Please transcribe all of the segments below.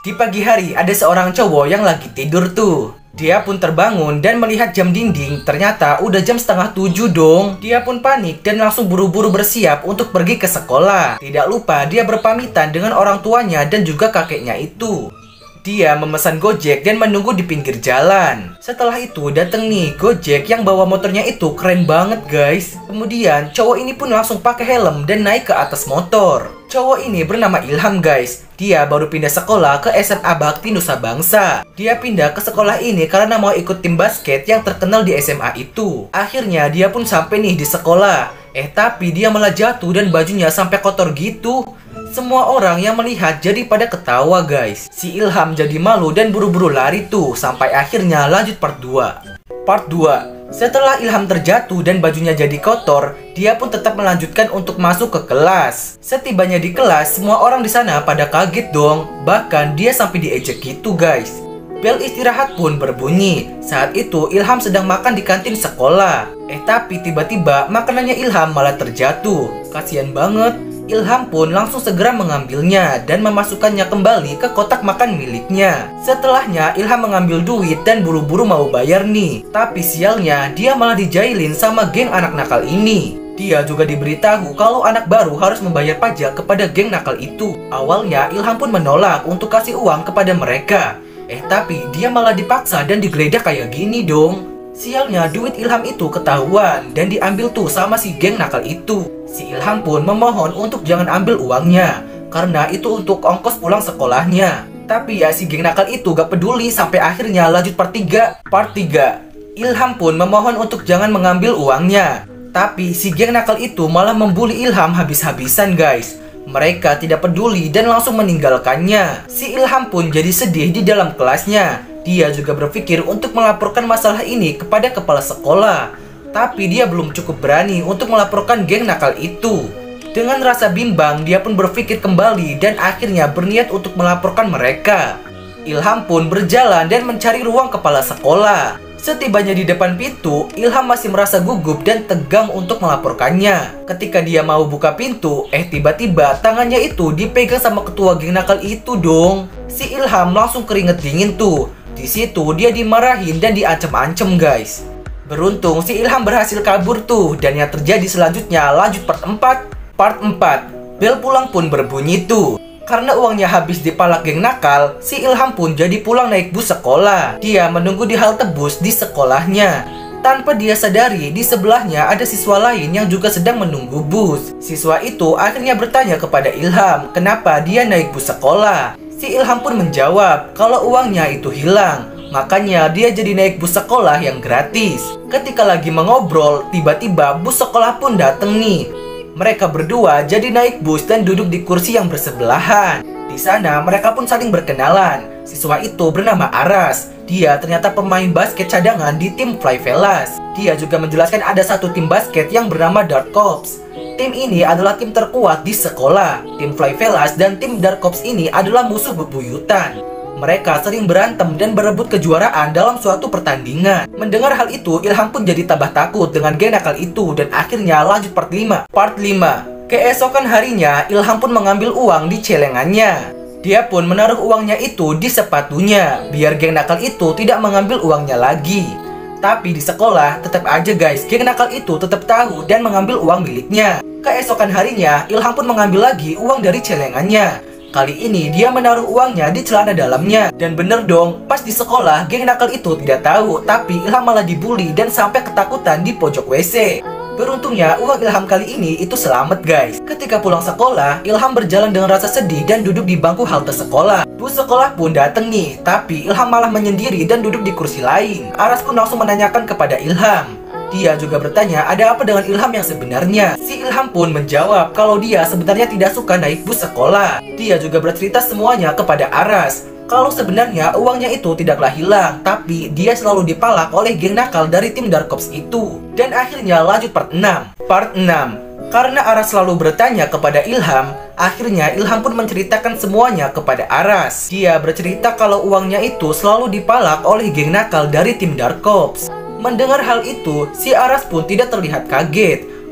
Di pagi hari ada seorang cowok yang lagi tidur tuh. Dia pun terbangun dan melihat jam dinding. Ternyata udah jam setengah 7 dong. Dia pun panik dan langsung buru-buru bersiap untuk pergi ke sekolah. Tidak lupa dia berpamitan dengan orang tuanya dan juga kakeknya itu. Dia memesan Gojek dan menunggu di pinggir jalan. Setelah itu dateng nih Gojek yang bawa motornya itu keren banget guys. Kemudian cowok ini pun langsung pakai helm dan naik ke atas motor. Cowok ini bernama Ilham guys. Dia baru pindah sekolah ke SMA Bakti Nusa Bangsa. Dia pindah ke sekolah ini karena mau ikut tim basket yang terkenal di SMA itu. Akhirnya dia pun sampai nih di sekolah. Tapi dia malah jatuh dan bajunya sampai kotor gitu. Semua orang yang melihat jadi pada ketawa guys. Si Ilham jadi malu dan buru-buru lari tuh. Sampai akhirnya lanjut part 2. Part 2. Setelah Ilham terjatuh dan bajunya jadi kotor, dia pun tetap melanjutkan untuk masuk ke kelas. Setibanya di kelas, semua orang di sana pada kaget dong. Bahkan dia sampai diejek gitu guys. Bel istirahat pun berbunyi. Saat itu Ilham sedang makan di kantin sekolah. Tapi tiba-tiba makanannya Ilham malah terjatuh. Kasian banget. Ilham pun langsung segera mengambilnya dan memasukkannya kembali ke kotak makan miliknya. Setelahnya Ilham mengambil duit dan buru-buru mau bayar nih. Tapi sialnya dia malah dijailin sama geng anak nakal ini. Dia juga diberitahu kalau anak baru harus membayar pajak kepada geng nakal itu. Awalnya Ilham pun menolak untuk kasih uang kepada mereka. Tapi dia malah dipaksa dan digeledah kayak gini dong. Sialnya duit Ilham itu ketahuan dan diambil tuh sama si geng nakal itu. Si Ilham pun memohon untuk jangan ambil uangnya karena itu untuk ongkos pulang sekolahnya. Tapi ya si geng nakal itu gak peduli sampai akhirnya lanjut part 3. Part 3. Ilham pun memohon untuk jangan mengambil uangnya. Tapi si geng nakal itu malah membuli Ilham habis-habisan guys. Mereka tidak peduli dan langsung meninggalkannya. Si Ilham pun jadi sedih di dalam kelasnya. Dia juga berpikir untuk melaporkan masalah ini kepada kepala sekolah. Tapi dia belum cukup berani untuk melaporkan geng nakal itu. Dengan rasa bimbang, dia pun berpikir kembali dan akhirnya berniat untuk melaporkan mereka. Ilham pun berjalan dan mencari ruang kepala sekolah. Setibanya di depan pintu, Ilham masih merasa gugup dan tegang untuk melaporkannya. Ketika dia mau buka pintu, tiba-tiba tangannya itu dipegang sama ketua geng nakal itu dong. Si Ilham langsung keringet dingin tuh. Di situ dia dimarahin dan diancam-ancam guys. Beruntung si Ilham berhasil kabur tuh. Dan yang terjadi selanjutnya lanjut part 4. Part 4. Bel pulang pun berbunyi tuh. Karena uangnya habis dipalak geng nakal, si Ilham pun jadi pulang naik bus sekolah. Dia menunggu di halte bus di sekolahnya. Tanpa dia sadari, di sebelahnya ada siswa lain yang juga sedang menunggu bus. Siswa itu akhirnya bertanya kepada Ilham, kenapa dia naik bus sekolah. Si Ilham pun menjawab kalau uangnya itu hilang. Makanya dia jadi naik bus sekolah yang gratis. Ketika lagi mengobrol, tiba-tiba bus sekolah pun dateng nih. Mereka berdua jadi naik bus dan duduk di kursi yang bersebelahan. Di sana mereka pun saling berkenalan. Siswa itu bernama Aras. Dia ternyata pemain basket cadangan di tim Fly Velas. Dia juga menjelaskan ada satu tim basket yang bernama Dark Corps. Tim ini adalah tim terkuat di sekolah. Tim Fly Velas dan tim Dark Corps ini adalah musuh bebuyutan. Mereka sering berantem dan berebut kejuaraan dalam suatu pertandingan. Mendengar hal itu, Ilham pun jadi tambah takut dengan geng nakal itu dan akhirnya lanjut part 5. Part 5. Keesokan harinya, Ilham pun mengambil uang di celengannya. Dia pun menaruh uangnya itu di sepatunya biar geng nakal itu tidak mengambil uangnya lagi. Tapi di sekolah tetap aja guys, geng nakal itu tetap tahu dan mengambil uang miliknya. Keesokan harinya, Ilham pun mengambil lagi uang dari celengannya. Kali ini dia menaruh uangnya di celana dalamnya. Dan bener dong, pas di sekolah geng nakal itu tidak tahu. Tapi Ilham malah dibully dan sampai ketakutan di pojok WC. Beruntungnya uang Ilham kali ini itu selamat guys. Ketika pulang sekolah, Ilham berjalan dengan rasa sedih dan duduk di bangku halte sekolah. Bus sekolah pun dateng nih. Tapi Ilham malah menyendiri dan duduk di kursi lain. Aras pun langsung menanyakan kepada Ilham. Dia juga bertanya ada apa dengan Ilham yang sebenarnya. Si Ilham pun menjawab kalau dia sebenarnya tidak suka naik bus sekolah. Dia juga bercerita semuanya kepada Aras. Kalau sebenarnya uangnya itu tidaklah hilang, tapi dia selalu dipalak oleh geng nakal dari tim Dark Corps itu. Dan akhirnya lanjut part 6. Part 6. Karena Aras selalu bertanya kepada Ilham, akhirnya Ilham pun menceritakan semuanya kepada Aras. Dia bercerita kalau uangnya itu selalu dipalak oleh geng nakal dari tim Dark Corps. Mendengar hal itu, si Aras pun tidak terlihat kaget.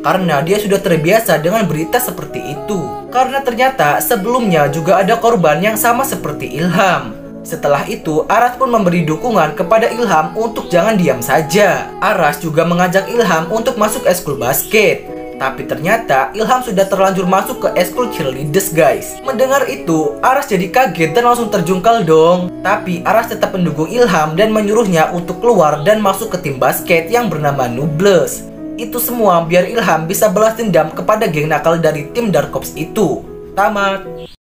karena dia sudah terbiasa dengan berita seperti itu. Karena ternyata sebelumnya juga ada korban yang sama seperti Ilham. Setelah itu, Aras pun memberi dukungan kepada Ilham untuk jangan diam saja. Aras juga mengajak Ilham untuk masuk eskul basket. Tapi ternyata Ilham sudah terlanjur masuk ke eskul cheerleaders guys. Mendengar itu, Aras jadi kaget dan langsung terjungkal dong. Tapi Aras tetap mendukung Ilham dan menyuruhnya untuk keluar dan masuk ke tim basket yang bernama Nubles. Itu semua biar Ilham bisa balas dendam kepada geng nakal dari tim Dark Ops itu. Tamat.